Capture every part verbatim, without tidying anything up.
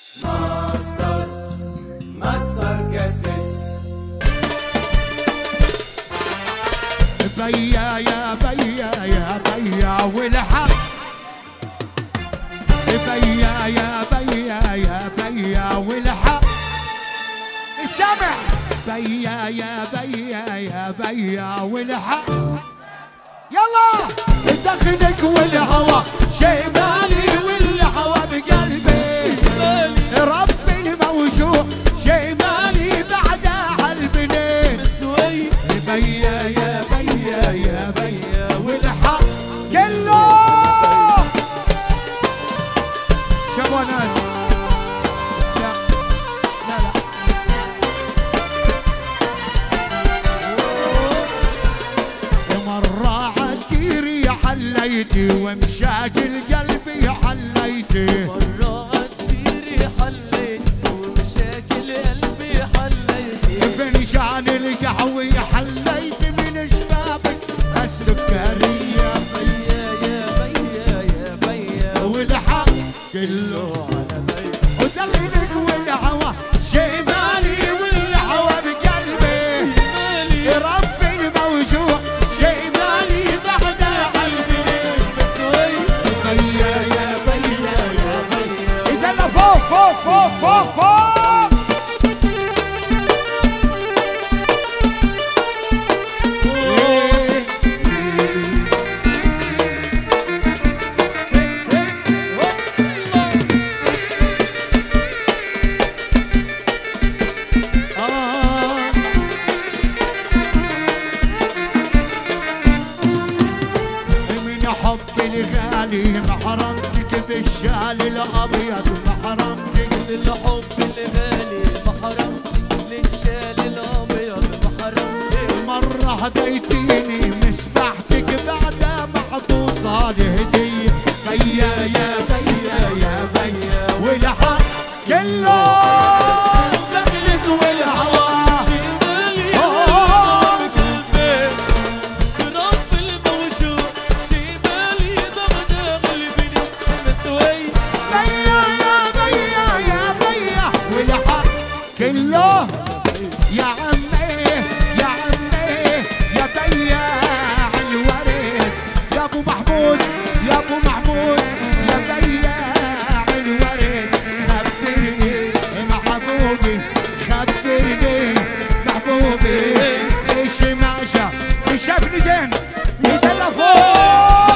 ماستر ماستر كاسيت. بيا يا بيا يا بيا والحق، بيا يا بيا يا بيا والحق السمع، بيا يا بيا يا بيا والحق. يلا دخلك والهوى شيمالي والهوى بقلبي، ربي الموجوع شيمالي بعد قلبي مسوي. بيا يا بيا يا بيا والحق كله شابوا ناس. لا لا لا مرة عالديري حليتي ومشاكل قلبي حليتي، مرة عالديري حليتي ومشاكل قلبي حليتي، فنجان القهوة حليتي من شبابك السكرية. بيا يا بيا يا بيا والحق كله على بيا، ودخلك والهوى شيمالي والهوى بقلبي، ربي الموجوع شيمالي بعد قلبي مسوي. بيا يا بيا يا بيا اذا انا فوق فوق فوق فوق فوق. حب الغالي محرمتك بالشال الابيض، محرمتك بالحب الغالي محرمتك للشال الابيض، محرمتك مرة هديتيني مسبحتك بعد محظوظة الهدية. بيا يا بيا يا بيا والحق كله دخلك والهوى شيمالي ضربك البيت، رب الموجوع شيمالي ضغط قلبي مسوي. بيا يا بيا يا بيا والحق كله يا عمي يا عمي يا بيا الورد، يا ابو محمود يا ابو محمود يا بيا الورد. خبرني محبوبي خبرني محبوبي ليش ما جا شافني زين يتلفون.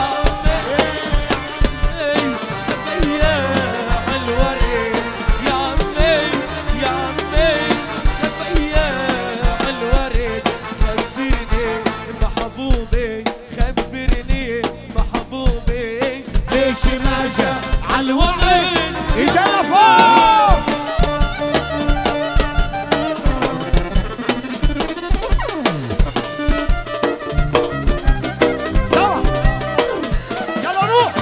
بيا الورد يا عمي يا عمي يا بيا الورد، خبرني محبوبي خبرني محبوبي ليش ما جا عالوعد يتلفون. سوا يلا روح.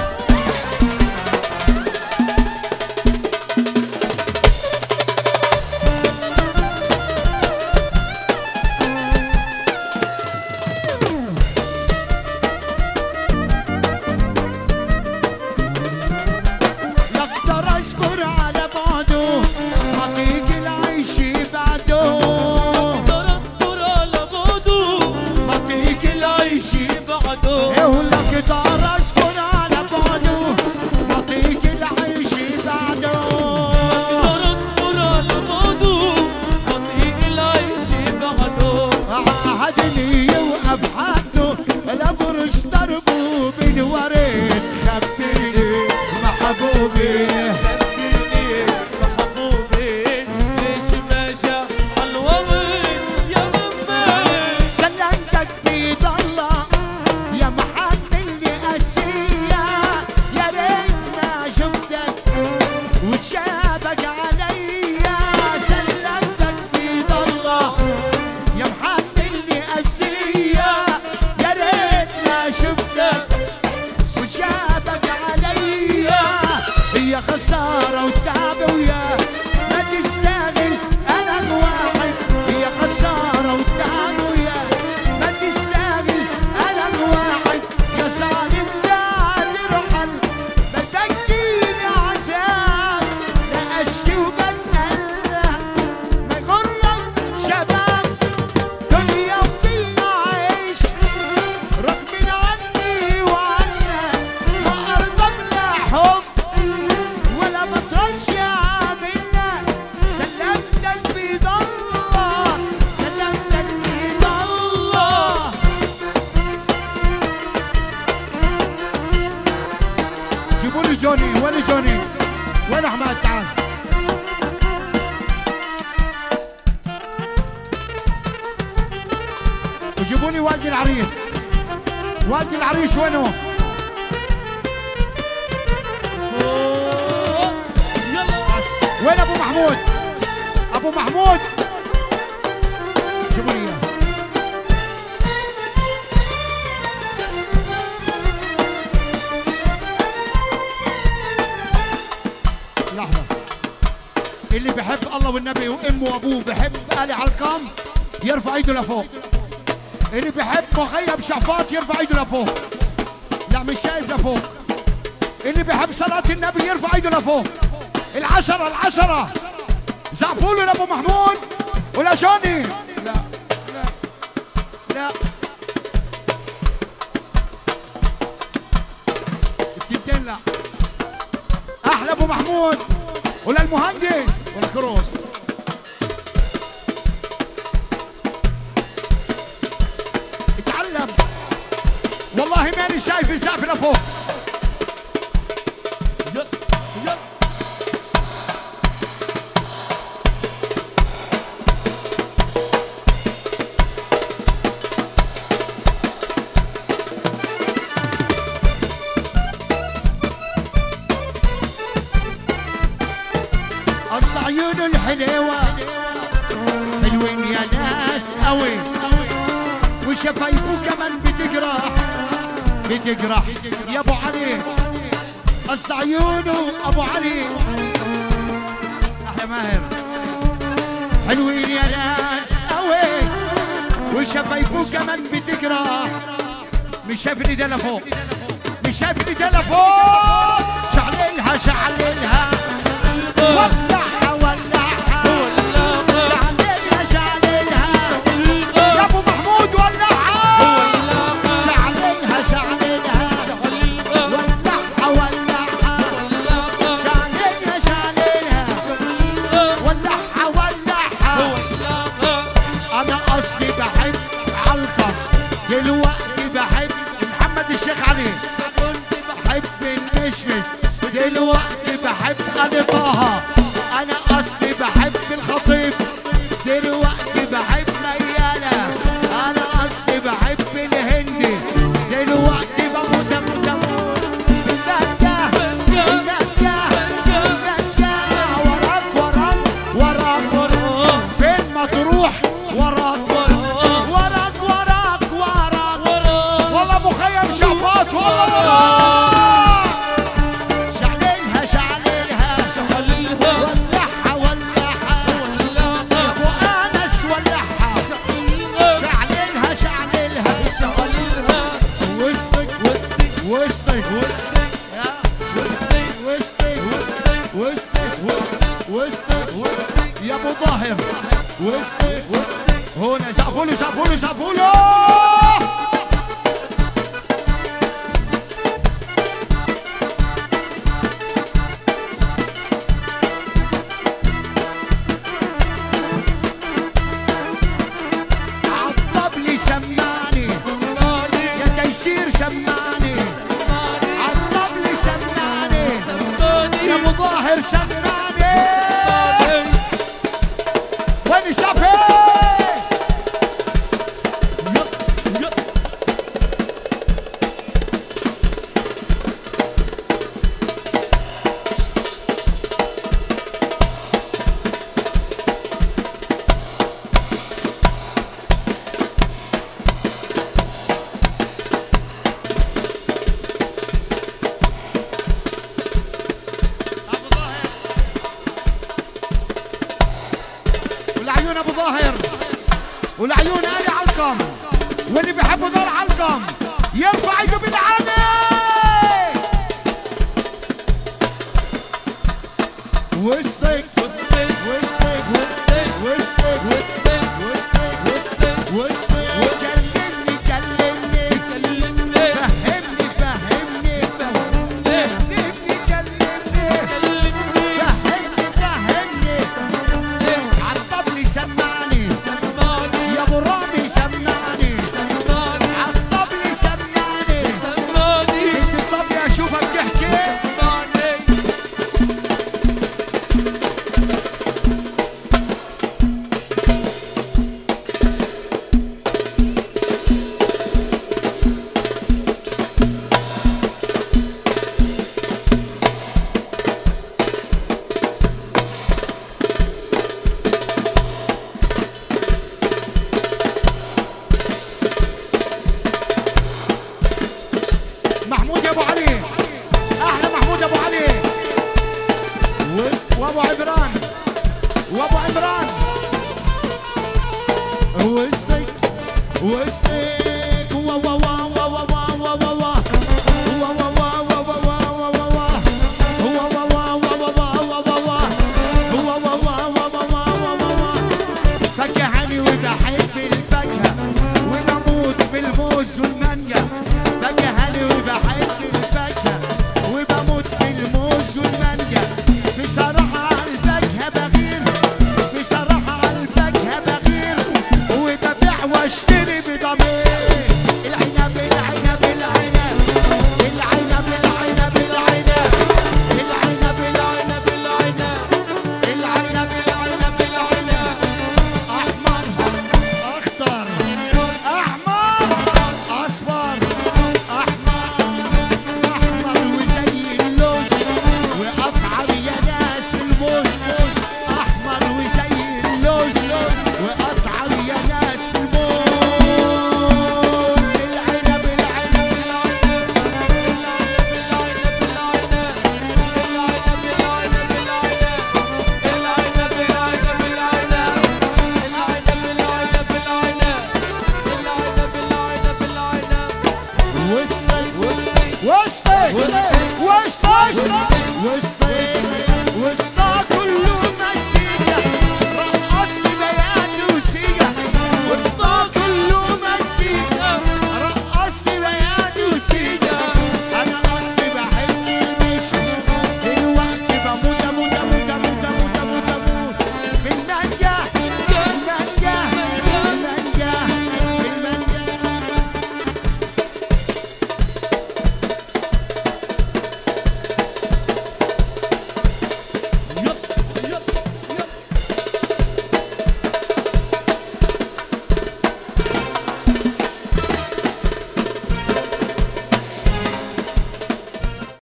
لا اقدر اصبر على بعده، حقيق العيش بعده، اقدر اصبر على بعده، حقيق العيش بعده ايه ولا اقدر اصبر على بعده، حقيق العيش بعده. اقدر اصبر على بعده، بطيء العيش بعده عهدني يوقف حده الابرش ضربه بالورد. خبرني محبوبي خبرني محبوبي ليش ما جا عالوقت يا غمي. سلمتك بيد الله يا محمل لي اسيه، يا ريت ما شفتك وتشابك عليا. سلمتك بيد الله يا محمل لي اسيه، يا ريت ما شفتك وتشابك عليا. هي خساره وتعب وياه ما تستاهل انا الواحد، هي خساره وتعب وياه ما تستاهل انا الواحد. يا ظالم لا ترحل بدك عذاب لا اشكي وين احمد؟ تعال. وجيبوا لي والد العريس. والد العريس وينه؟ وين ابو محمود؟ ابو محمود جيبوا لي اياه. لحظة، اللي بحب الله والنبي وامه وابوه بحب آل علقم يرفع ايده لفوق. اللي بحب مخيم شعفاط يرفع ايده لفوق. لا مش شايف لفوق. اللي بحب صلاة النبي يرفع ايده لفوق. العشرة العشرة زعفوا له لابو محمود ولا جوني. لا لا لا التنتين لا. احلى ابو محمود ولا المهندس ولا كروس. اتعلم والله ماني شايف الزعف لفوق. اصل عيونه الحلوة حلوين يا ناس قوي، وشفايفه كمان بتجرح بتجرح يا ابو علي. اصل عيونه ابو علي احلى ماهر حلوين يا ناس قوي، وشفايفه كمان بتجرح. مش شايف ايديه لفوق، مش شايف ايديه لفوق. شعللها شعللها ولعها ولعها شعللها شعللها يا ابو محمود ولعها شعللها شعللها ولعها ولعها شعللها شعللها ولعها ولعها. انا اصلي بحب علقم، دلوقتي بحب محمد الشيخ علي، بحب المشمش، دلوقتي بحب علي طه. انا اصلي بحب الخطيب، دلوقتي بحب ميالة. انا اصلي بحب الهندي، دلوقتي بموت اموت اموت بالدكة بالدكة بالدكة. وراك وراك وراك فين ما تروح وراك وراك وراك وراك. والله مخيم شعفاط والله وراك. يا ابو ظاهر وسطي هنا زعفوا له زعفوا له زعفوا له. عالطبل سمعني يا تيسير سمعني، عالطبل سمعني يا ابو ظاهر سمعني. وين شافي؟ والعيون ابو ظاهر والعيون آل علقم، واللي بيحبوا دول علقم يرفع ايده بالعاني. وسطك وسطك وسطك وسطك وسطك وسطك وسطك وسطك. كلمني كلمني كلمني فهمني فهمني فهمني كلمني فهمني فهمني. عالطبل سمعني يا ابو رامي سمعني، عالطبل سمعني. انت الطبل اشوفها بتحكي وابو عمران وابو عمران وسطي وسطي